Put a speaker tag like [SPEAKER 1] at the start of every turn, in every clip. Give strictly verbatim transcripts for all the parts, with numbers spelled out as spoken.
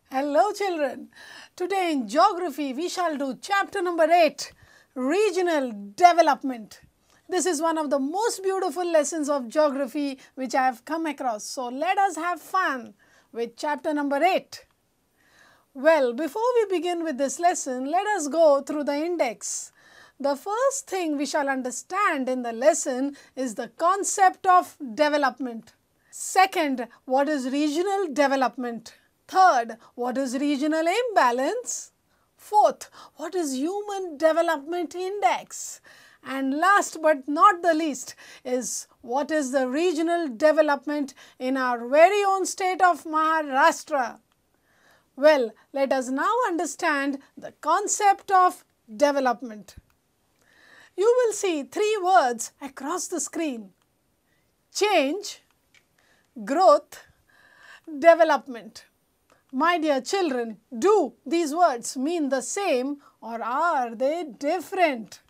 [SPEAKER 1] Hello children, today in geography we shall do chapter number eight, regional development. This is one of the most beautiful lessons of geography which I have come across. So let us have fun with chapter number eight. Well, before we begin with this lesson, let us go through the index. The first thing we shall understand in the lesson is the concept of development. Second, what is regional development? Third, what is regional imbalance? Fourth, what is human development index? And last but not the least is what is the regional development in our very own state of Maharashtra. Well, let us now understand the concept of development. You will see three words across the screen: change, growth, development. My dear children, do these words mean the same or are they different?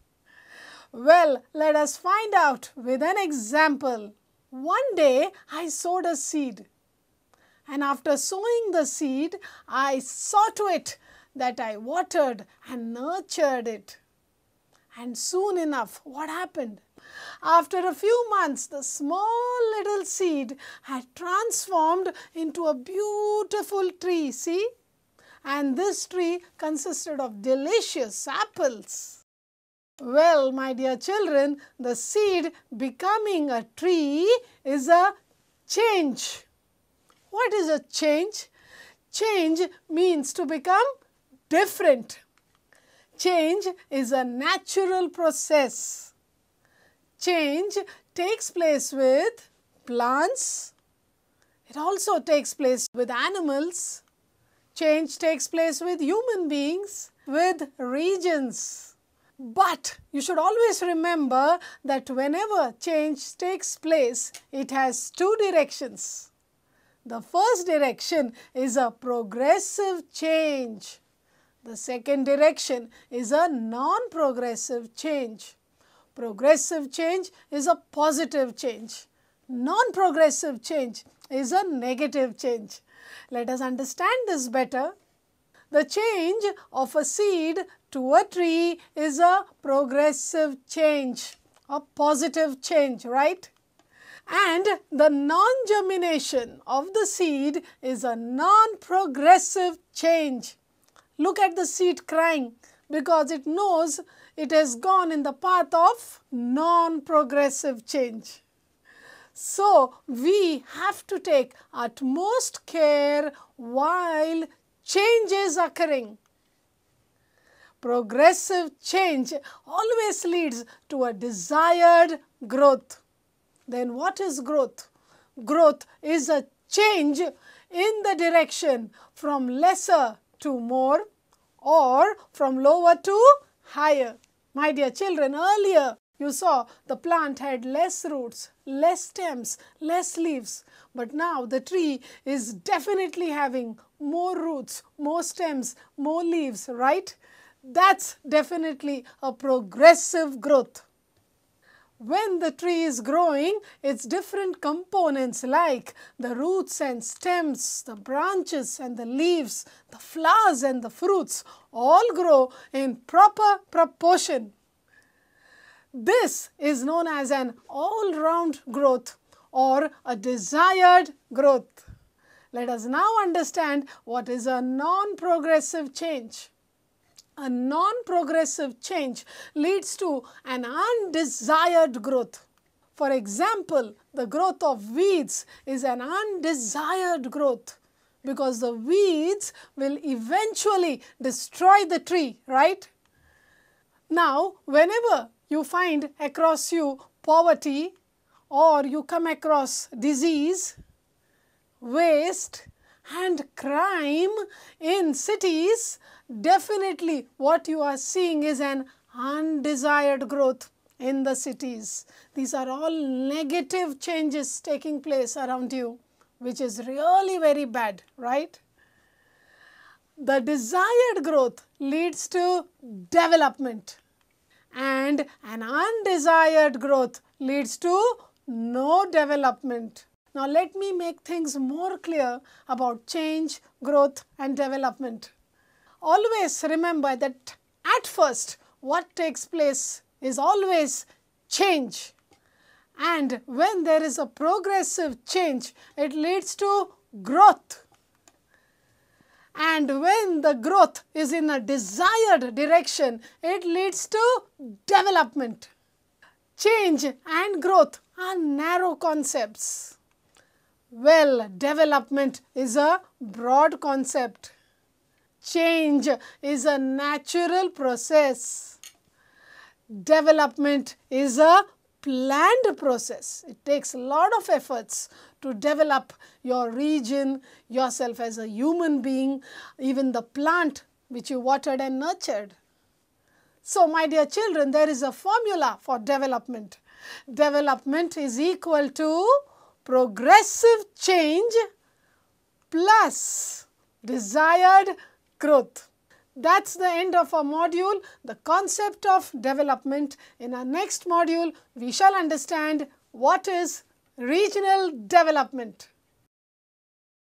[SPEAKER 1] Well, let us find out with an example. One day I sowed a seed, and after sowing the seed, I saw to it that I watered and nurtured it. And soon enough, what happened? After a few months, the small little seed had transformed into a beautiful tree, see? And this tree consisted of delicious apples. Well, my dear children, the seed becoming a tree is a change. What is a change? Change means to become different. Change is a natural process. Change takes place with plants. It also takes place with animals. Change takes place with human beings, with regions. But you should always remember that whenever change takes place, it has two directions. The first direction is a progressive change. The second direction is a non-progressive change. Progressive change is a positive change. Non-progressive change is a negative change. Let us understand this better. The change of a seed to a tree is a progressive change, a positive change, right? And the non-germination of the seed is a non-progressive change. Look at the seed crying because it knows it has gone in the path of non-progressive change. So, we have to take utmost care while change is occurring. Progressive change always leads to a desired growth. Then what is growth? Growth is a change in the direction from lesser to more or from lower to higher. My dear children, earlier you saw the plant had less roots, less stems, less leaves. But now the tree is definitely having more roots, more stems, more leaves, right? That's definitely a progressive growth. When the tree is growing, its different components like the roots and stems, the branches and the leaves, the flowers and the fruits all grow in proper proportion. This is known as an all-round growth or a desired growth. Let us now understand what is a non-progressive change. A non-progressive change leads to an undesired growth. For example, the growth of weeds is an undesired growth because the weeds will eventually destroy the tree, right? Now, whenever you find across you poverty or you come across disease, waste and crime in cities, definitely what you are seeing is an undesired growth in the cities. These are all negative changes taking place around you, which is really very bad, right? The desired growth leads to development and an undesired growth leads to no development. Now let me make things more clear about change, growth and development. Always remember that at first what takes place is always change. And when there is a progressive change, it leads to growth. And when the growth is in a desired direction, it leads to development. Change and growth are narrow concepts. Well, development is a broad concept. Change is a natural process. Development is a planned process. It takes a lot of efforts to develop your region, yourself as a human being, even the plant which you watered and nurtured. So, my dear children, there is a formula for development. Development is equal to progressive change plus desired growth. That's the end of our module, the concept of development. In our next module, we shall understand what is regional development.